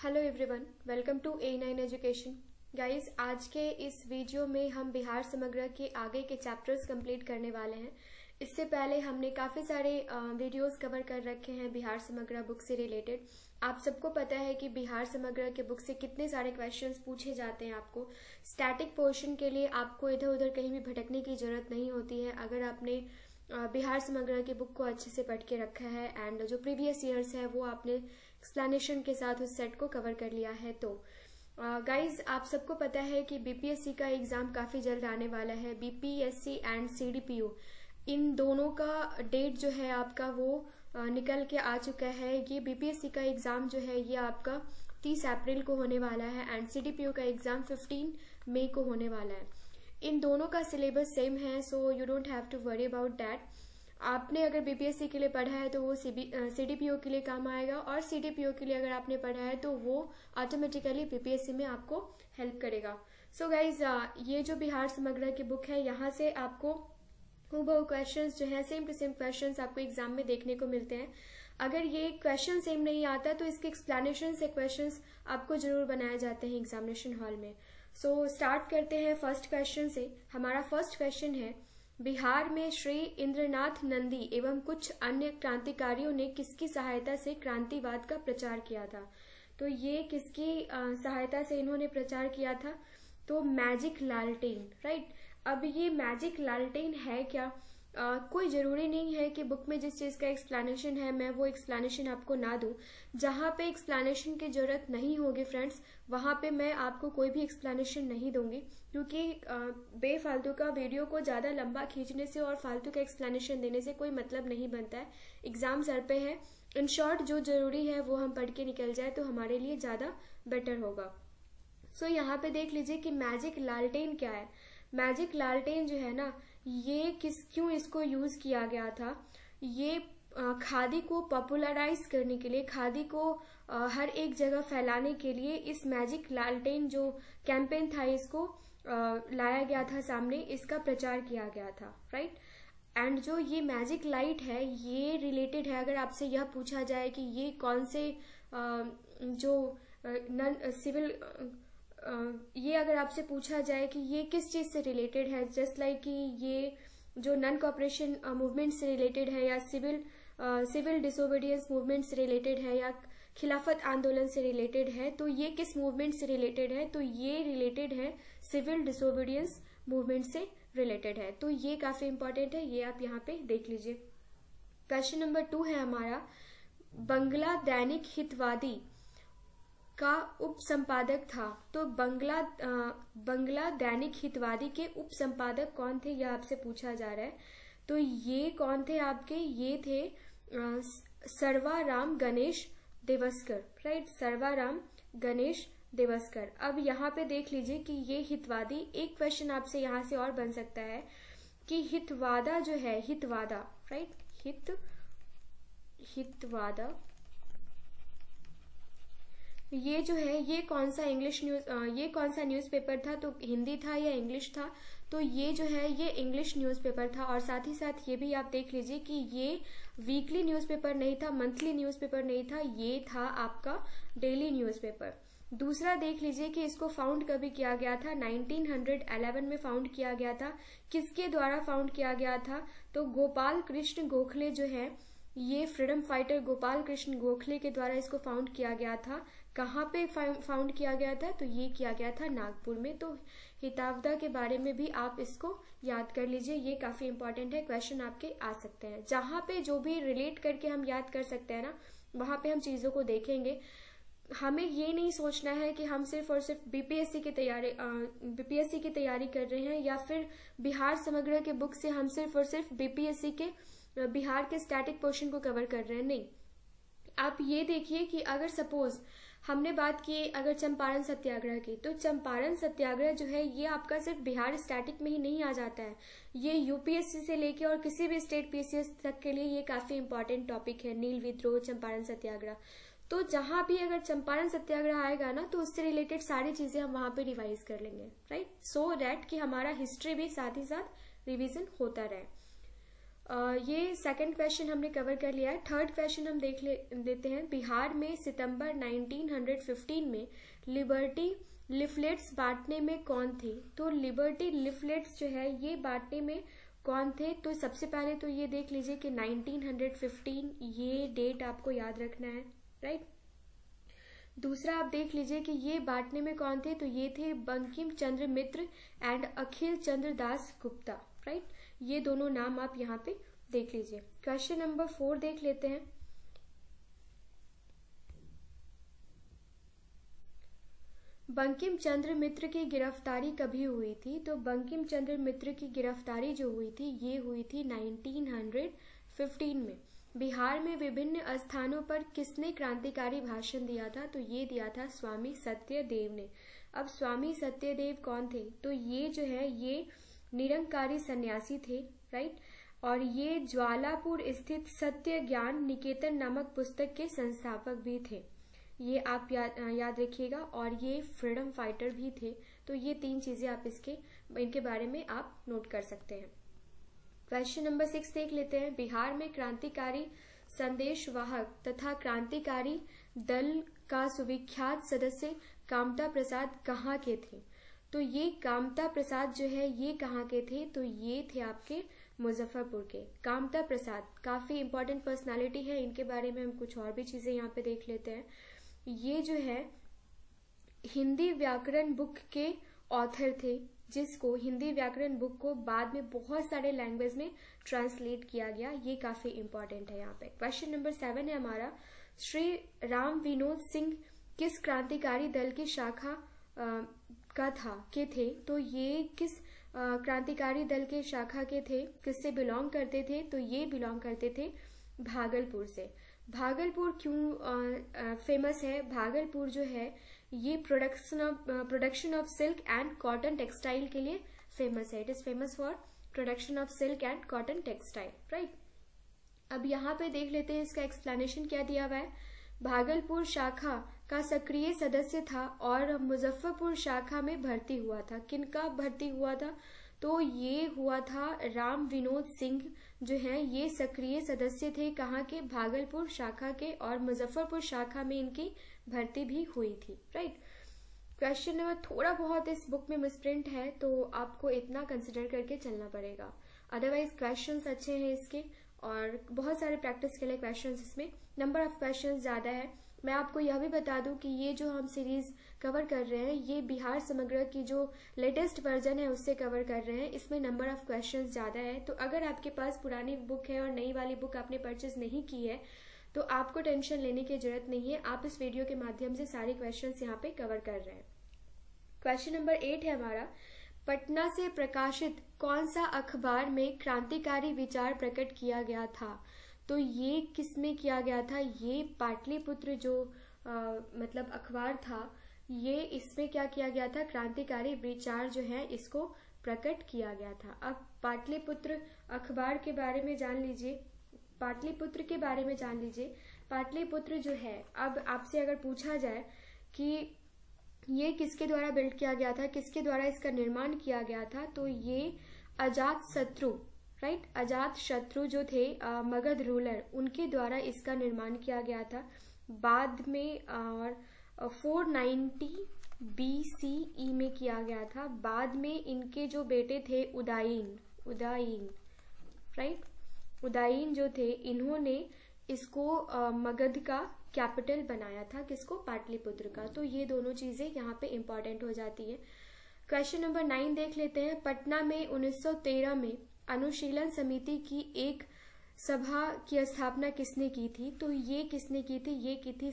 Hello everyone, welcome to A9 education. Guys, आज के इस वीडियो में हम बिहार समग्र के आगे के चैप्टर्स कंप्लीट करने वाले हैं। इससे पहले हमने काफ़ी सारे वीडियोस कवर कर रखे हैं बिहार समग्र बुक से रिलेटेड। आप सबको पता है कि बिहार समग्र के बुक से कितने सारे क्वेश्चंस पूछे जाते हैं। आपको स्टैटिक पोर्शन के लिए आपको इधर उधर कहीं भी भटकने की जरूरत नहीं होती है अगर आपने बिहार समग्र की बुक को अच्छे से पढ़ के रखा है एंड जो प्रीवियस ईयर्स है वो आपने एक्सप्लेनेशन के साथ उस सेट को कवर कर लिया है। तो गाइज, आप सबको पता है कि बीपीएससी का एग्जाम काफी जल्द आने वाला है। बीपीएससी एंड सीडीपीओ इन दोनों का डेट जो है आपका वो निकल के आ चुका है। ये बीपीएससी का एग्जाम जो है ये आपका 30 अप्रैल को होने वाला है एंड सीडीपीओ का एग्जाम 15 मई को होने वाला है। इन दोनों का सिलेबस सेम है, so you don't have to worry about that. आपने अगर बीपीएससी के लिए पढ़ा है तो वो सीडीपीओ के लिए काम आएगा, और सीडीपीओ के लिए अगर आपने पढ़ा है तो वो ऑटोमेटिकली बीपीएससी में आपको हेल्प करेगा। सो गाइज, ये जो बिहार समग्र की बुक है यहाँ से आपको हूबहू क्वेश्चंस जो है सेम टू सेम क्वेश्चंस आपको एग्जाम में देखने को मिलते हैं। अगर ये क्वेश्चन सेम नहीं आता तो इसके एक्सप्लेनेशन से क्वेश्चंस आपको जरूर बनाए जाते हैं एग्जामिनेशन हॉल में। सो स्टार्ट करते हैं फर्स्ट क्वेश्चन से। हमारा फर्स्ट क्वेश्चन है, बिहार में श्री इंद्रनाथ नंदी एवं कुछ अन्य क्रांतिकारियों ने किसकी सहायता से क्रांतिवाद का प्रचार किया था? तो ये किसकी सहायता से इन्होंने प्रचार किया था? तो मैजिक लालटेन, राइट। अब ये मैजिक लालटेन है क्या? कोई जरूरी नहीं है कि बुक में जिस चीज का एक्सप्लेनेशन है मैं वो एक्सप्लेनेशन आपको ना दूं। जहां पे एक्सप्लेनेशन की जरूरत नहीं होगी फ्रेंड्स, वहां पे मैं आपको कोई भी एक्सप्लेनेशन नहीं दूंगी, क्योंकि बेफालतू का वीडियो को ज्यादा लंबा खींचने से और फालतू का एक्सप्लेनेशन देने से कोई मतलब नहीं बनता है। एग्जाम सर पे है, इन शॉर्ट जो जरूरी है वो हम पढ़ के निकल जाए तो हमारे लिए ज्यादा बेटर होगा। सो यहाँ पे देख लीजिए कि मैजिक लालटेन क्या है। मैजिक लालटेन जो है ना, ये क्यों इसको यूज किया गया था? ये खादी को पॉपुलराइज करने के लिए, खादी को हर एक जगह फैलाने के लिए इस मैजिक लालटेन जो कैंपेन था इसको लाया गया था सामने, इसका प्रचार किया गया था, राइट। एंड जो ये मैजिक लाइट है ये रिलेटेड है, अगर आपसे यह पूछा जाए कि ये कौन से जो नन सिविल ये अगर आपसे पूछा जाए कि ये किस चीज से रिलेटेड है, जस्ट लाइक कि ये जो नन कॉपरेशन मूवमेंट से रिलेटेड है या सिविल डिसोबीडियंस मूवमेंट से रिलेटेड है या खिलाफत आंदोलन से रिलेटेड है, तो ये किस मूवमेंट से रिलेटेड है? तो ये रिलेटेड है सिविल डिसोबीडियंस मूवमेंट से रिलेटेड है। तो ये काफी इंपॉर्टेंट है, ये आप यहाँ पे देख लीजिए। क्वेश्चन नंबर 2 है हमारा, बंगला दैनिक हितवादी का उप संपादक था। तो बंगला दैनिक हितवादी के उप संपादक कौन थे, यह आपसे पूछा जा रहा है। तो ये कौन थे आपके? ये थे सर्वाराम गणेश देवस्कर, राइट। सर्वाराम गणेश देवस्कर। अब यहाँ पे देख लीजिए कि ये हितवादी, एक क्वेश्चन आपसे यहाँ से और बन सकता है कि हितवादा जो है, हितवादा, राइट, हितवादा ये जो है ये कौन सा ये कौन सा न्यूज़पेपर था? तो हिंदी था या इंग्लिश था? तो ये जो है ये इंग्लिश न्यूज़पेपर था। और साथ ही साथ ये भी आप देख लीजिए कि ये वीकली न्यूज़पेपर नहीं था, मंथली न्यूज़पेपर नहीं था, ये था आपका डेली न्यूज़पेपर। दूसरा देख लीजिए कि इसको फाउंड कभी किया गया था? 1911 में फाउंड किया गया था। किसके द्वारा फाउंड किया गया था? तो गोपाल कृष्ण गोखले जो है, ये फ्रीडम फाइटर गोपाल कृष्ण गोखले के द्वारा इसको फाउंड किया गया था। कहाँ पे फाउंड किया गया था? तो ये किया गया था नागपुर में। तो हितवादा के बारे में भी आप इसको याद कर लीजिए, ये काफी इंपॉर्टेंट है, क्वेश्चन आपके आ सकते हैं। जहां पे जो भी रिलेट करके हम याद कर सकते हैं ना, वहां पे हम चीजों को देखेंगे। हमें ये नहीं सोचना है कि हम सिर्फ और सिर्फ बीपीएससी की तैयारी कर रहे हैं, या फिर बिहार समग्र के बुक से हम सिर्फ और सिर्फ बीपीएससी के बिहार के स्टैटिक पोर्शन को कवर कर रहे हैं। नहीं, आप ये देखिए कि अगर सपोज हमने बात की अगर चंपारण सत्याग्रह की, तो चंपारण सत्याग्रह जो है ये आपका सिर्फ बिहार स्टैटिक में ही नहीं आ जाता है, ये यूपीएससी से लेके और किसी भी स्टेट पीसीएस तक के लिए ये काफी इंपॉर्टेंट टॉपिक है। नील विद्रोह, चंपारण सत्याग्रह, तो जहां भी अगर चंपारण सत्याग्रह आएगा ना तो उससे रिलेटेड सारी चीजें हम वहां पे रिवाइज कर लेंगे, राइट, सो दैट कि हमारा हिस्ट्री भी साथ ही साथ रिविजन होता रहे। ये सेकंड क्वेश्चन हमने कवर कर लिया है। थर्ड क्वेश्चन हम देख लेते हैं। बिहार में सितंबर 1915 में लिबर्टी लिफलेट्स बांटने में कौन थे? तो लिबर्टी लिफलेट्स जो है ये बांटने में कौन थे? तो सबसे पहले तो ये देख लीजिए कि 1915 ये डेट आपको याद रखना है, राइट। दूसरा आप देख लीजिए कि ये बांटने में कौन थे? तो ये थे बंकिम चंद्र मित्र एंड अखिल चंद्र दास गुप्ता, राइट। ये दोनों नाम आप यहाँ पे देख लीजिए। क्वेश्चन नंबर 4 देख लेते हैं। बंकिम चंद्र मित्र की गिरफ्तारी कभी हुई थी? तो बंकिम चंद्र मित्र की गिरफ्तारी जो हुई थी ये हुई थी 1915 में। बिहार में विभिन्न स्थानों पर किसने क्रांतिकारी भाषण दिया था? तो ये दिया था स्वामी सत्यदेव ने। अब स्वामी सत्यदेव कौन थे? तो ये जो है ये निरंकारी सन्यासी थे, राइट। और ये ज्वालापुर स्थित सत्य ज्ञान निकेतन नामक पुस्तक के संस्थापक भी थे। ये आप याद रखिएगा। और ये फ्रीडम फाइटर भी थे। तो ये 3 चीजें आप इनके बारे में आप नोट कर सकते हैं। क्वेश्चन नंबर 6 देख लेते हैं। बिहार में क्रांतिकारी संदेशवाहक तथा क्रांतिकारी दल का सुविख्यात सदस्य कामता प्रसाद कहाँ के थे? तो ये कामता प्रसाद जो है ये कहाँ के थे? तो ये थे आपके मुजफ्फरपुर के। कामता प्रसाद काफी इंपॉर्टेंट पर्सनालिटी है। इनके बारे में हम कुछ और भी चीजें यहाँ पे देख लेते हैं। ये जो है हिंदी व्याकरण बुक के ऑथर थे, जिसको हिंदी व्याकरण बुक को बाद में बहुत सारे लैंग्वेज में ट्रांसलेट किया गया। ये काफी इंपॉर्टेंट है यहाँ पे। क्वेश्चन नंबर 7 है हमारा। श्री राम विनोद सिंह किस क्रांतिकारी दल की शाखा के थे? तो ये किस क्रांतिकारी दल के शाखा के थे? किससे बिलोंग करते थे? तो ये बिलोंग करते थे भागलपुर से। भागलपुर क्यों फेमस है? भागलपुर जो है ये production of silk and cotton textile के लिए फेमस है। It is famous for production of silk and cotton textile, right. अब यहाँ पे देख लेते हैं इसका एक्सप्लेनेशन क्या दिया हुआ है। भागलपुर शाखा का सक्रिय सदस्य था और मुजफ्फरपुर शाखा में भर्ती हुआ था। किनका भर्ती हुआ था? तो ये हुआ था राम विनोद सिंह जो है ये सक्रिय सदस्य थे। कहाँ के? भागलपुर शाखा के। और मुजफ्फरपुर शाखा में इनकी भर्ती भी हुई थी, राइट। क्वेश्चन नंबर थोड़ा बहुत इस बुक में मिसप्रिंट है तो आपको इतना कंसिडर करके चलना पड़ेगा। अदरवाइज क्वेश्चंस अच्छे हैं इसके और बहुत सारे प्रैक्टिस के लिए क्वेश्चंस इसमें नंबर ऑफ क्वेश्चंस ज्यादा है। मैं आपको यह भी बता दूं कि ये जो हम सीरीज कवर कर रहे हैं ये बिहार समग्र की जो लेटेस्ट वर्जन है उससे कवर कर रहे हैं। इसमें नंबर ऑफ क्वेश्चंस ज्यादा है। तो अगर आपके पास पुरानी बुक है और नई वाली बुक आपने परचेज नहीं की है तो आपको टेंशन लेने की जरूरत नहीं है। आप इस वीडियो के माध्यम से सारे क्वेश्चंस यहाँ पे कवर कर रहे हैं। क्वेश्चन नंबर 8 है हमारा। पटना से प्रकाशित कौन सा अखबार में क्रांतिकारी विचार प्रकट किया गया था? तो ये किसमें किया गया था? ये पाटलिपुत्र जो मतलब अखबार था ये इसमें क्या किया गया था? क्रांतिकारी विचार जो है इसको प्रकट किया गया था। अब पाटलिपुत्र अखबार के बारे में जान लीजिए। पाटलिपुत्र के बारे में जान लीजिए। पाटलिपुत्र जो है अब आपसे अगर पूछा जाए कि ये किसके द्वारा बिल्ड किया गया था, किसके द्वारा इसका निर्माण किया गया था, तो ये अजात शत्रु, राइट, अजात शत्रु जो थे मगध रूलर उनके द्वारा इसका निर्माण किया गया था। बाद में और 490 BCE में किया गया था। बाद में इनके जो बेटे थे उदायीन, राइट, उदायीन जो थे इन्होंने इसको मगध का कैपिटल बनाया था। किसको? पाटलिपुत्र का। तो ये दोनों चीजें यहाँ पे इंपॉर्टेंट हो जाती है। क्वेश्चन नंबर 9 देख लेते हैं। पटना में 1913 में अनुशीलन समिति की एक सभा की स्थापना किसने की थी? तो ये किसने की थी? ये की थी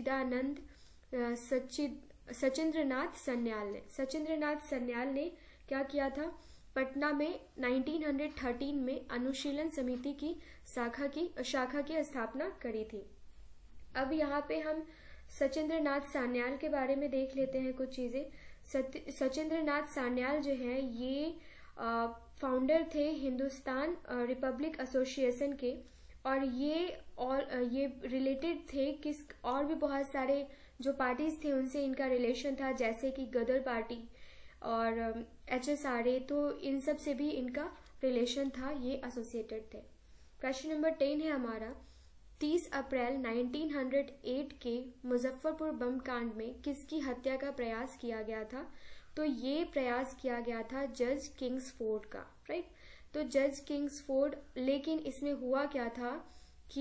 सचिंद्रनाथ सन्याल ने। सचिंद्रनाथ सन्याल ने क्या किया था? पटना में 1913 में अनुशीलन समिति की शाखा की स्थापना करी थी। अब यहाँ पे हम सचिंद्रनाथ सान्याल के बारे में देख लेते हैं कुछ चीजें। सचिंद्रनाथ सान्याल जो है ये फाउंडर थे हिंदुस्तान रिपब्लिक एसोसिएशन के और ये रिलेटेड थे किस और भी बहुत सारे जो पार्टीज थे उनसे इनका रिलेशन था, जैसे कि गदर पार्टी और HSRA, तो इन सब से भी इनका रिलेशन था, ये एसोसिएटेड थे। क्वेश्चन नंबर 10 है हमारा, 30 अप्रैल 1908 के मुजफ्फरपुर बम कांड में किसकी हत्या का प्रयास किया गया था? तो ये प्रयास किया गया था जज किंग्सफोर्ड का, राइट। तो जज किंग्सफोर्ड, लेकिन इसमें हुआ क्या था कि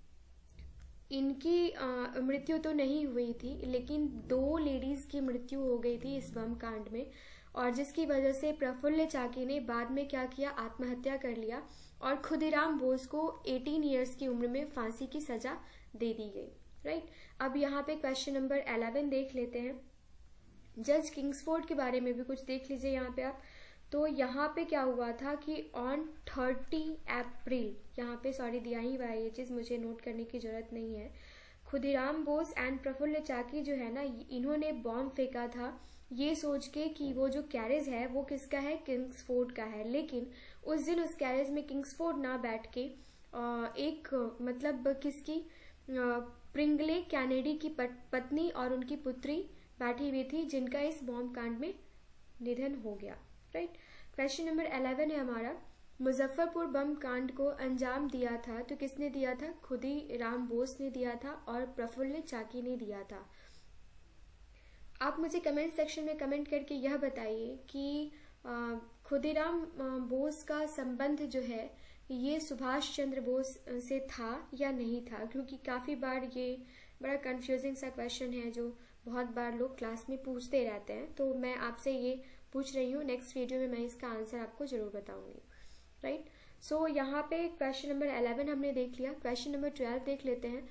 इनकी मृत्यु तो नहीं हुई थी, लेकिन 2 लेडीज की मृत्यु हो गई थी इस बम कांड में, और जिसकी वजह से प्रफुल्ल चाकी ने बाद में क्या किया, आत्महत्या कर लिया और खुदीराम बोस को 18 ईयर्स की उम्र में फांसी की सजा दे दी गई, राइट। अब यहाँ पे क्वेश्चन नंबर 11 देख लेते हैं। जज किंग्सफोर्ड के बारे में भी कुछ देख लीजिए यहाँ पे आप। तो यहाँ पे क्या हुआ था कि ऑन 30 अप्रैल, यहाँ पे सॉरी दिया ही हुआ है ये चीज, मुझे नोट करने की जरूरत नहीं है। खुदीराम बोस एंड प्रफुल्ल चाकी जो है ना, इन्होंने बॉम्ब फेंका था ये सोच के कि वो जो कैरेज है वो किसका है, किंग्सफोर्ड का है। लेकिन उस दिन उस कैरेज में किंग्सफोर्ड ना बैठ के एक मतलब किसकी, प्रिंगले कैनेडी की पत्नी और उनकी पुत्री बैठी हुई थी, जिनका इस बॉम्ब कांड में निधन हो गया, राइट। क्वेश्चन नंबर 11 है हमारा, मुजफ्फरपुर बम कांड को अंजाम दिया था तो किसने दिया था? खुदीराम बोस ने दिया था और प्रफुल्ल चाकी ने दिया था। आप मुझे कमेंट सेक्शन में कमेंट करके यह बताइए कि खुदीराम बोस का संबंध जो है ये सुभाष चंद्र बोस से था या नहीं था, क्योंकि काफी बार ये बड़ा कंफ्यूजिंग सा क्वेश्चन है जो बहुत बार लोग क्लास में पूछते रहते हैं। तो मैं आपसे ये पूछ रही हूँ, नेक्स्ट वीडियो में मैं इसका आंसर आपको जरूर बताऊंगी, राइट। सो यहाँ पे क्वेश्चन नंबर 11 हमने देख लिया। क्वेश्चन नंबर 12 देख लेते हैं।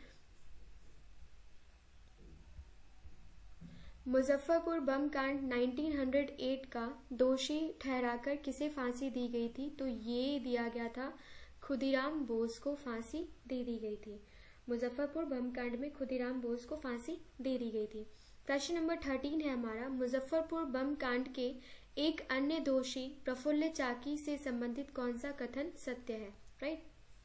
मुजफ्फरपुर बम कांड 1908 का दोषी ठहराकर किसे फांसी दी गई थी? तो ये दिया गया था, खुदीराम बोस को फांसी दे दी गई थी। मुजफ्फरपुर बम कांड में खुदीराम बोस को फांसी दे दी गई थी। क्वेश्चन नंबर 13 है हमारा, मुजफ्फरपुर बम कांड के एक अन्य दोषी प्रफुल्ल चाकी से संबंधित कौन सा कथन सत्य है, राइट।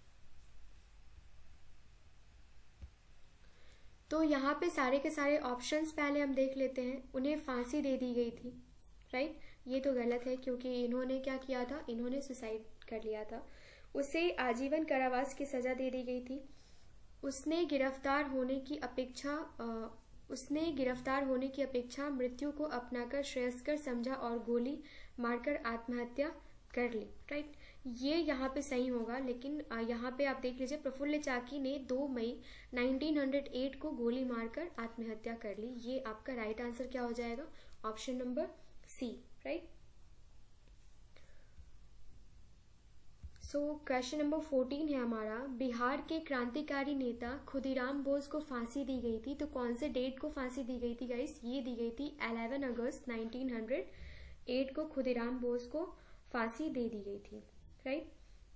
तो यहाँ पे सारे के सारे ऑप्शंस पहले हम देख लेते हैं। उन्हें फांसी दे दी गई थी, राइट, ये तो गलत है क्योंकि इन्होंने क्या किया था, इन्होंने सुसाइड कर लिया था। उसे आजीवन कारावास की सजा दे दी गई थी। उसने गिरफ्तार होने की अपेक्षा मृत्यु को अपनाकर श्रेयस्कर समझा और गोली मारकर आत्महत्या कर ली, राइट। ये यहाँ पे सही होगा, लेकिन यहाँ पे आप देख लीजिए, प्रफुल्ल चाकी ने 2 मई 1908 को गोली मारकर आत्महत्या कर ली। ये आपका राइट आंसर क्या हो जाएगा, option number C, right. So question number 14 है हमारा, बिहार के क्रांतिकारी नेता खुदीराम बोस को फांसी दी गई थी, तो कौन से डेट को फांसी दी गई थी गाइस? ये दी गई थी 11 अगस्त 1908 को खुदीराम बोस को फांसी दे दी गई थी, राइट।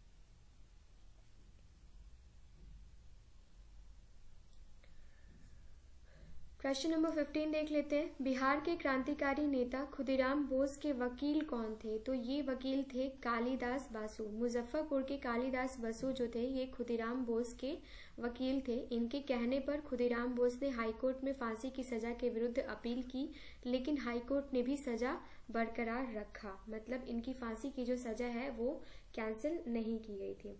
क्वेश्चन नंबर 15 देख लेते हैं। बिहार के क्रांतिकारी नेता खुदीराम बोस के वकील कौन थे? तो ये वकील थे कालिदास बासु। मुजफ्फरपुर के कालिदास बासु जो थे ये खुदीराम बोस के वकील थे। इनके कहने पर खुदीराम बोस ने हाईकोर्ट में फांसी की सजा के विरुद्ध अपील की, लेकिन हाईकोर्ट ने भी सजा बरकरार रखा, मतलब इनकी फांसी की जो सजा है वो कैंसिल नहीं की गई थी,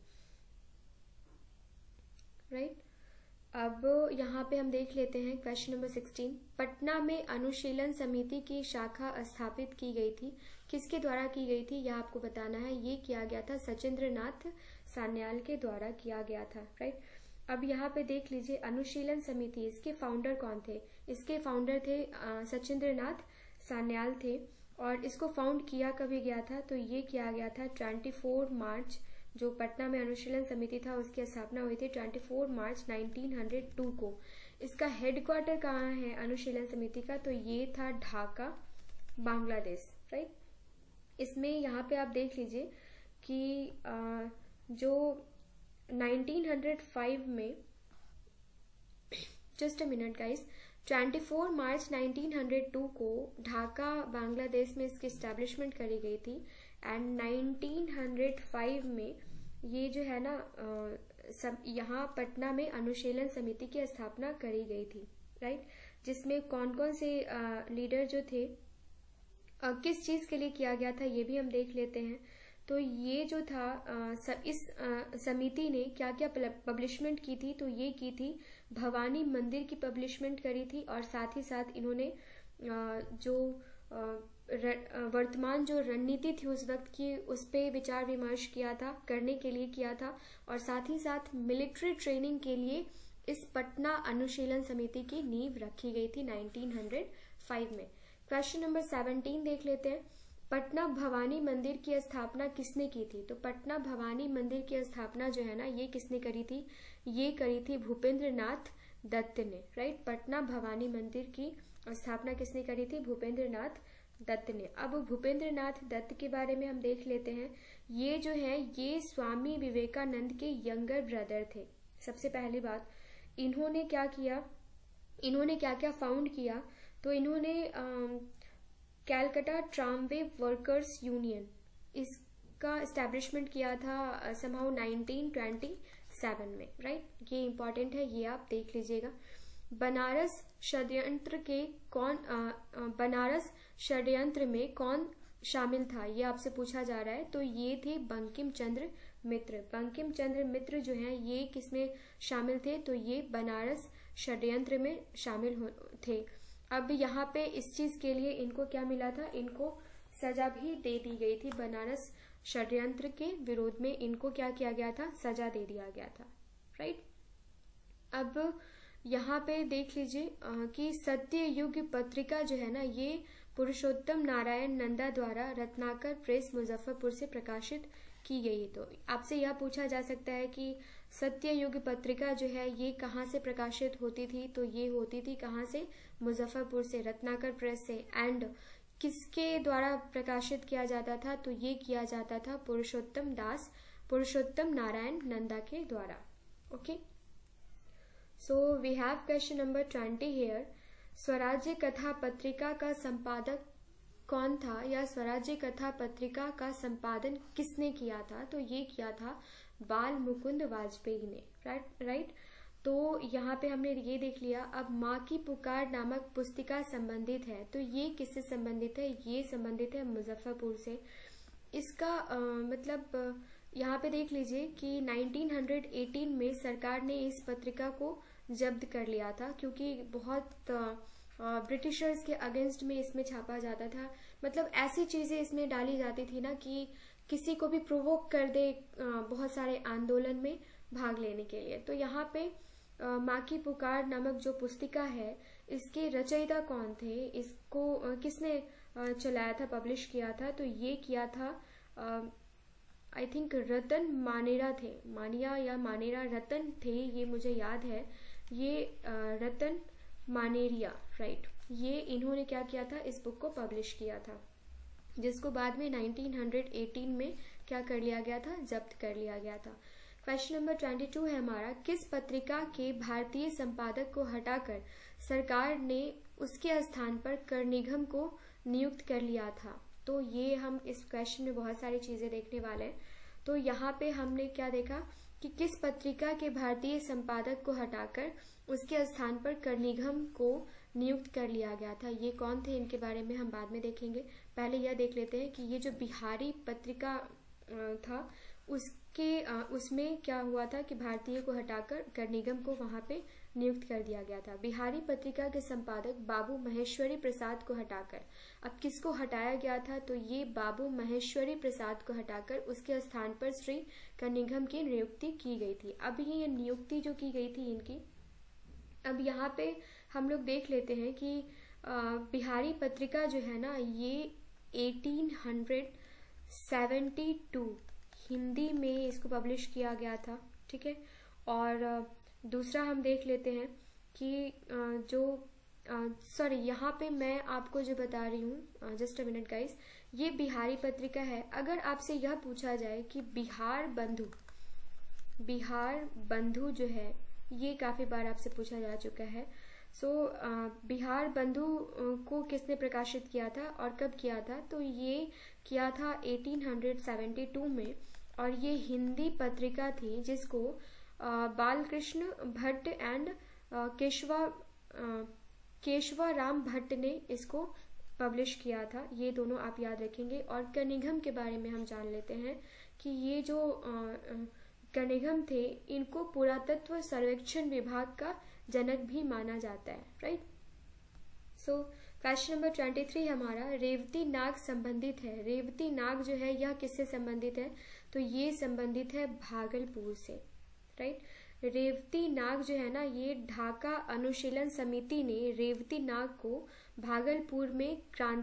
राइट। अब यहाँ पे हम देख लेते हैं क्वेश्चन नंबर 16। पटना में अनुशीलन समिति की शाखा स्थापित की गई थी, किसके द्वारा की गई थी यह आपको बताना है। ये किया गया था सचिंद्र नाथ सान्याल के द्वारा किया गया था, राइट। अब यहाँ पे देख लीजिए अनुशीलन समिति, इसके फाउंडर कौन थे? इसके फाउंडर थे सचिंद्र नाथ सान्याल थे, और इसको फाउंड किया कभी गया था? तो ये किया गया था 24 मार्च, जो पटना में अनुशीलन समिति था उसकी स्थापना हुई थी 24 मार्च 1902 को। इसका हेडक्वार्टर कहाँ है अनुशीलन समिति का? तो ये था ढाका, बांग्लादेश, राइट। इसमें यहाँ पे आप देख लीजिए कि जो 1905 में, जस्ट अ मिनट गाइस, 24 मार्च 1902 को ढाका बांग्लादेश में इसकी एस्टेब्लिशमेंट करी गई थी, एंड 1905 में ये जो है ना यहाँ पटना में अनुशीलन समिति की स्थापना करी गई थी, राइट। जिसमें कौन कौन से लीडर जो थे, किस चीज के लिए किया गया था ये भी हम देख लेते हैं। तो ये जो था इस समिति ने क्या क्या पब्लिशमेंट की थी, तो ये की थी भवानी मंदिर की पब्लिशमेंट करी थी, और साथ ही साथ इन्होंने जो वर्तमान जो रणनीति थी उस वक्त की, उस पर विचार विमर्श करने के लिए किया था, और साथ ही साथ मिलिट्री ट्रेनिंग के लिए इस पटना अनुशीलन समिति की नींव रखी गई थी 1905 में। क्वेश्चन नंबर 17 देख लेते हैं। पटना भवानी मंदिर की स्थापना किसने की थी? तो पटना भवानी मंदिर की स्थापना जो है ना, ये किसने करी थी? ये करी थी भूपेंद्र नाथ दत्त ने, राइट। पटना भवानी मंदिर की स्थापना किसने करी थी? भूपेंद्र नाथ दत्त ने। अब भूपेंद्र नाथ दत्त के बारे में हम देख लेते हैं। ये जो है ये स्वामी विवेकानंद के यंगर ब्रदर थे। सबसे पहली बात, इन्होंने क्या किया, इन्होंने क्या क्या फाउंड किया, तो इन्होंने कैलकाटा ट्रामवे वर्कर्स यूनियन, इसका एस्टेब्लिशमेंट किया था समहाउ 1927 में, राइट। ये इंपॉर्टेंट है, ये आप देख लीजिएगा। बनारस षड्यंत्र में कौन शामिल था, ये आपसे पूछा जा रहा है। तो ये थे बंकिम चंद्र मित्र। बंकिम चंद्र मित्र जो हैं ये किसमें शामिल थे? तो ये बनारस षड्यंत्र में शामिल थे। अब यहाँ पे इस चीज के लिए इनको क्या मिला था? इनको सजा भी दे दी गई थी। बनारस षड्यंत्र के विरोध में इनको क्या किया गया था? सजा दे दिया गया था, राइट। अब यहाँ पे देख लीजिए कि सत्य युग पत्रिका जो है ना, ये पुरुषोत्तम नारायण नंदा द्वारा रत्नाकर प्रेस मुजफ्फरपुर से प्रकाशित की गई। तो आपसे यह पूछा जा सकता है कि सत्य युग पत्रिका जो है ये कहाँ से प्रकाशित होती थी? तो ये होती थी कहाँ से? मुजफ्फरपुर से, रत्नाकर प्रेस से। एंड किसके द्वारा प्रकाशित किया जाता था? तो ये किया जाता था पुरुषोत्तम नारायण नंदा के द्वारा। Okay, so we have question number 20 here. Swarajya Katha पत्रिका का संपादक कौन था, या स्वराज्य कथा पत्रिका का संपादन किसने किया था? तो ये किया था बाल मुकुंद वाजपेयी ने, राइट। तो यहाँ पे हमने ये देख लिया। अब माँ की पुकार नामक पुस्तिका संबंधित है, तो ये किससे संबंधित है? ये संबंधित है मुजफ्फरपुर से। इसका मतलब यहाँ पे देख लीजिए कि 1918 में सरकार ने इस पत्रिका को जब्त कर लिया था, क्योंकि बहुत ब्रिटिशर्स के अगेंस्ट में इसमें छापा जाता था। मतलब ऐसी चीजें इसमें डाली जाती थी ना कि किसी को भी प्रोवोक कर दे बहुत सारे आंदोलन में भाग लेने के लिए। तो यहाँ पे माँ की पुकार नामक जो पुस्तिका है, इसके रचयिता कौन थे? इसको किसने चलाया था, पब्लिश किया था? तो ये किया था आई थिंक रतन मानेरा थे। मानिया या मानेरा, रतन थे, ये मुझे याद है। ये रतन मानेरिया, राइट। ये इन्होंने क्या किया था? इस बुक को पब्लिश किया था, जिसको बाद में 1918 में क्या कर लिया गया था? जब्त कर लिया गया था। क्वेश्चन नंबर 22 है हमारा। किस पत्रिका के भारतीय संपादक को हटाकर सरकार ने उसके स्थान पर कर निगम को नियुक्त कर लिया था? तो ये हम इस क्वेश्चन में बहुत सारी चीजें देखने वाले हैं। तो यहाँ पे हमने क्या देखा कि किस पत्रिका के भारतीय संपादक को हटाकर उसके स्थान पर कर निगम को नियुक्त कर लिया गया था। ये कौन थे, इनके बारे में हम बाद में देखेंगे। पहले यह देख लेते हैं कि ये जो बिहारी पत्रिका था उसमें क्या हुआ था कि भारतीय को हटाकर कर निगम को वहां पे नियुक्त कर दिया गया था। बिहारी पत्रिका के संपादक बाबू महेश्वरी प्रसाद को हटाकर, अब किसको हटाया गया था? तो ये बाबू महेश्वरी प्रसाद को हटाकर उसके स्थान पर श्री कर निगम की नियुक्ति की गई थी। अब ये नियुक्ति जो की गई थी इनकी, अब यहाँ पे हम लोग देख लेते हैं कि बिहारी पत्रिका जो है ना, ये 1872 हिंदी में इसको पब्लिश किया गया था, ठीक है। और दूसरा हम देख लेते हैं कि यहाँ पे मैं आपको जो बता रही हूँ, जस्ट अ मिनट गाइस, ये बिहारी पत्रिका है। अगर आपसे यह पूछा जाए कि बिहार बंधु जो है, ये काफी बार आपसे पूछा जा चुका है। बिहार बंधु को किसने प्रकाशित किया था और कब किया था? तो ये किया था 1872 में, और ये हिंदी पत्रिका थी जिसको बालकृष्ण भट्ट एंड केशवा राम भट्ट ने इसको पब्लिश किया था, ये दोनों आप याद रखेंगे। और कर्निघन के बारे में हम जान लेते हैं कि ये जो कर्निघन थे, इनको पुरातत्व सर्वेक्षण विभाग का जनक भी माना जाता है, राइट। सो क्वेश्चन नंबर 23 हमारा रेवती नाग संबंधित है। रेवती नाग जो है यह किससे संबंधित है, तो ये संबंधित है भागलपुर से, राइट। रेवती नाग जो है ना, ये ढाका अनुशीलन समिति ने रेवती नाग को भागलपुर में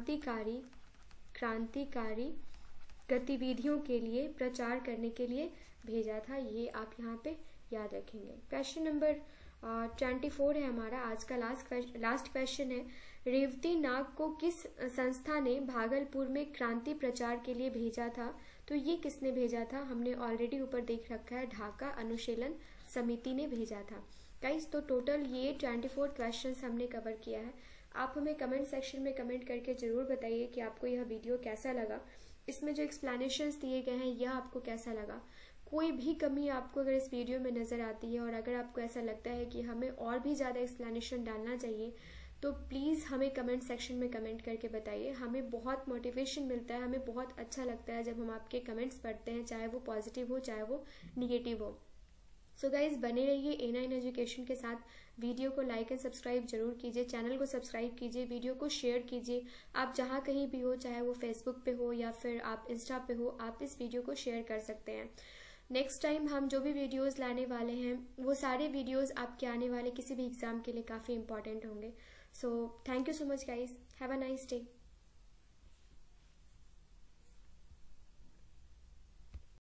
क्रांतिकारी गतिविधियों के लिए प्रचार करने के लिए भेजा था। ये आप यहाँ पे याद रखेंगे। क्वेश्चन नंबर 24 है हमारा, आज का लास्ट क्वेश्चन है। रेवती नाग को किस संस्था ने भागलपुर में क्रांति प्रचार के लिए भेजा था, तो ये किसने भेजा था, हमने ऑलरेडी ऊपर देख रखा है, ढाका अनुशीलन समिति ने भेजा था। गाइस, तो टोटल ये 24 क्वेश्चंस हमने कवर किया है। आप हमें कमेंट सेक्शन में कमेंट करके जरूर बताइए कि आपको यह वीडियो कैसा लगा, इसमें जो एक्सप्लेनेशंस दिए गए हैं यह आपको कैसा लगा। कोई भी कमी आपको अगर इस वीडियो में नजर आती है और अगर आपको ऐसा लगता है कि हमें और भी ज्यादा एक्सप्लेनेशन डालना चाहिए, तो प्लीज हमें कमेंट सेक्शन में कमेंट करके बताइए। हमें बहुत मोटिवेशन मिलता है, हमें बहुत अच्छा लगता है जब हम आपके कमेंट्स पढ़ते हैं, चाहे वो पॉजिटिव हो चाहे वो निगेटिव हो। सो गाइज, बने रहिए A9 एजुकेशन के साथ। वीडियो को लाइक एंड सब्सक्राइब जरूर कीजिए, चैनल को सब्सक्राइब कीजिए, वीडियो को शेयर कीजिए। आप जहाँ कहीं भी हो, चाहे वो फेसबुक पे हो या फिर आप इंस्टा पे हो, आप इस वीडियो को शेयर कर सकते हैं। नेक्स्ट टाइम हम जो भी वीडियोस लाने वाले हैं, वो सारे वीडियोस आपके आने वाले किसी भी एग्जाम के लिए काफ़ी इंपॉर्टेंट होंगे। So thank you so much guys, have a nice day.